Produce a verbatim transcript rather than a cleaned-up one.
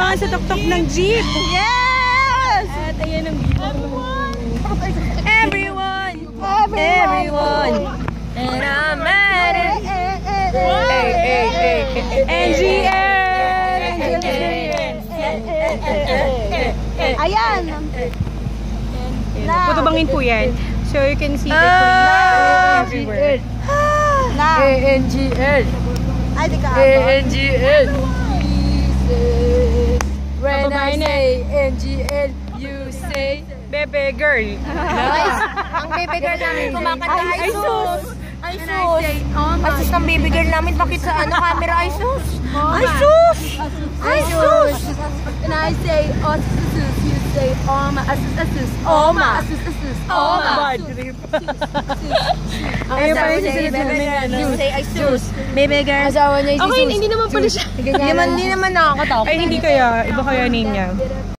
kailangan sa tuktok ng jeep. Yes! At ayan ang Everyone! Everyone! Everyone! And I'm at it! Hey, hey, hey! N G L! Ayan! Putubangin po yan. So you can see the ah, everywhere. Na. A N G L. Ay, di ka A N G L. When I say N G L, you say Bebe girl. nice. Ang baby girl namin kumakanta ay sus. Ay sus. Ay sus ng baby girl namin. Bakit sa ano camera ay sus? Ay sus. Ay sus. And I say oh sus, you say oma, asus asus, oma, asus asus, oma. Bad trip. Ayun pa rin sila namin. You say ay sus. Baby girl. Asawa niya ay sus. Okay, hindi naman pala siya. Hindi naman nakakatakot. Ay, hindi kaya. Iba kaya name niya.